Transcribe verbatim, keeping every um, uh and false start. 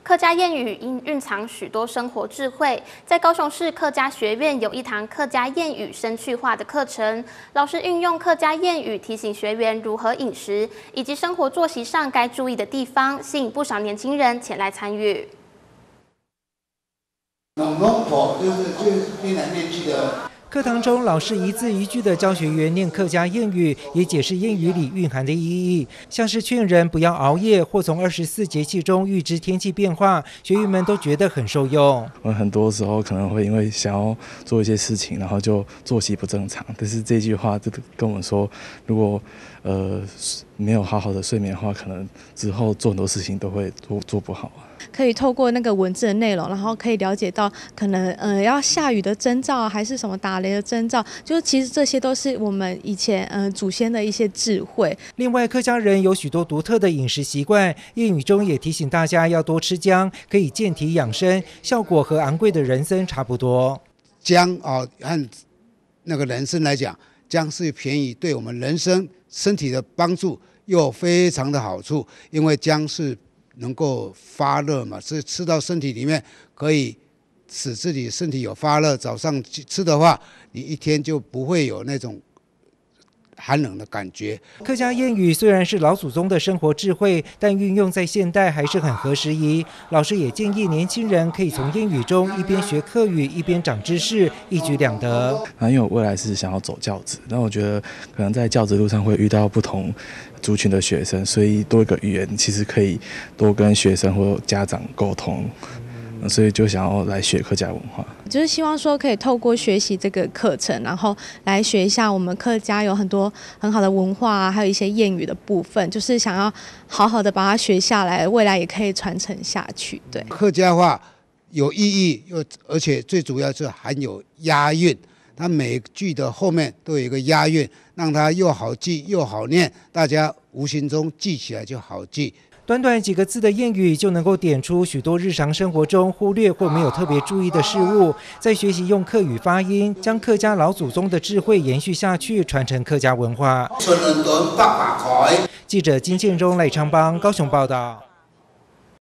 客家谚语因蕴藏许多生活智慧，在高雄市客家学院有一堂客家谚语生趣化的课程，老师运用客家谚语提醒学员如何饮食，以及生活作息上该注意的地方，吸引不少年轻人前来参与。 农农婆就是就是念来念去的。 课堂中，老师一字一句地教学员念客家谚语，也解释谚语里蕴含的意义，像是劝人不要熬夜，或从二十四节气中预知天气变化，学员们都觉得很受用。 我们很多时候可能会因为想要做一些事情，然后就作息不正常，但是这句话就跟我们说，如果呃没有好好的睡眠的话，可能之后做很多事情都会做做不好。 可以透过那个文字的内容，然后可以了解到可能呃要下雨的征兆，还是什么打雷的征兆，就是其实这些都是我们以前呃祖先的一些智慧。 另外，客家人有许多独特的饮食习惯，谚语中也提醒大家要多吃姜，可以健体养生，效果和昂贵的人参差不多。 姜啊，按那个人参来讲，姜是便宜，对我们人参身体的帮助又非常的好处，因为姜是 能够发热嘛，所以吃到身体里面可以使自己身体有发热。早上吃的话，你一天就不会有那种寒冷的感觉。 客家谚语虽然是老祖宗的生活智慧，但运用在现代还是很合时宜。老师也建议年轻人可以从谚语中一边学客语，一边长知识，一举两得。 啊，因为我未来是想要走教职，那我觉得可能在教职路上会遇到不同 族群的学生，所以多一个语言其实可以多跟学生或家长沟通，所以就想要来学客家文化。 就是希望说可以透过学习这个课程，然后来学一下我们客家有很多很好的文化啊，还有一些谚语的部分，就是想要好好的把它学下来，未来也可以传承下去。对， 客家话有意义，又而且最主要是含有押韵。 它每句的后面都有一个押韵，让它又好记又好念，大家无形中记起来就好记。 短短几个字的谚语就能够点出许多日常生活中忽略或没有特别注意的事物，在学习用客语发音，将客家老祖宗的智慧延续下去，传承客家文化。记者金建中、赖昌邦高雄报道。